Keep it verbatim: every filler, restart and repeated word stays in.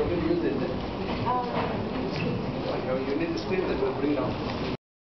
will use it. Um, Okay, you need to screen that will bring down.